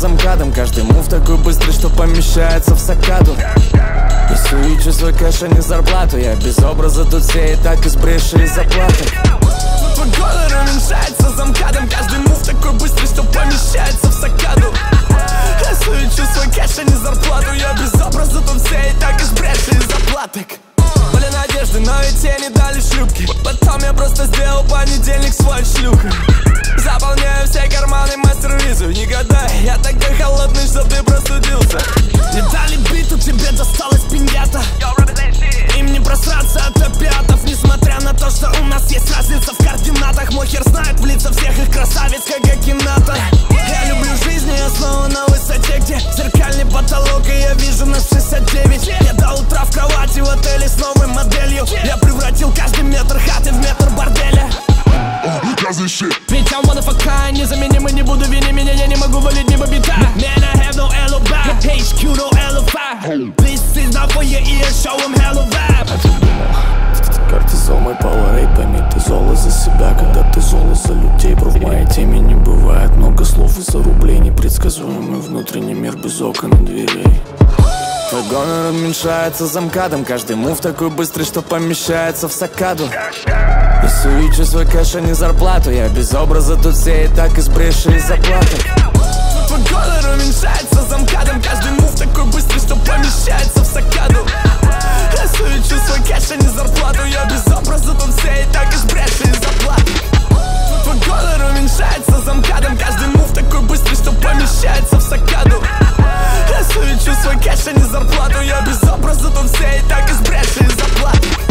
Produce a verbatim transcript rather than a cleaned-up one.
за МКАДом. Каждый мув такой быстрый, что помещается в сакаду. Несу и чувствую кэш, а не зарплату. Я без образа, тут все и так избревшие из заплаты. Твой голос уменьшается за МКАДом. Каждый мув такой быстрый, что помещается в сакаду. Несу и чувствую кэш, а не зарплату. Я без образа, тут все и так избревшие из заплаток. Были надежды, но и те не дали шлюпки. Потом я просто сделал понедельник свой шлюха. Заполняю все карманы, мастер-визу. Не гадай, я такой холодный, что ты простудился. Не дали биту, тебе досталась пиньята. Им не просраться от опиатов. Несмотря на то, что у нас есть разница в координатах. Мой хер знает в лица всех их красавиц, как Акината. Я люблю жизнь, и я снова на высоте, где зеркальный потолок, и я вижу на шестьдесят девять. Я до утра в кровати в отеле с новой моделью. Я превратил каждый метр хаты в метр борделя. Ведь I'm one of a kind, незаменимый, не буду винить меня, я не могу валить мимо бита. Man, I have no alibi, эйч кью, no alibi. This is not for your ear, show them hella vibe. А ты думал, кортизол мой пауэрейт, пойми, ты золо за себя, когда ты золо за людей. Бро, в моей теме не бывает много слов из-за рублей. Непредсказуемый внутренний мир без окон и дверей. Твой гонор уменьшается за МКАДом. Каждый мув такой быстрый, что помещается в сакаду. Несу и чувствую кэш, а не зарплату. Я без образа, тут все и так избревшие из заплаток. Твой гонор уменьшается за МКАДом. Каждый мув такой быстрый, что помещается в сакаду. Несу и чувствую кэш, а не зарплату. Я без образа, тут все и так избревшие из заплаток. Твой гонор уменьшается за МКАДом. Каждый мув такой быстрый, что помещается в сакаду. Несу и чувствую кэш, а не зарплату. Я без образа, тут все и так избревшие из заплаток.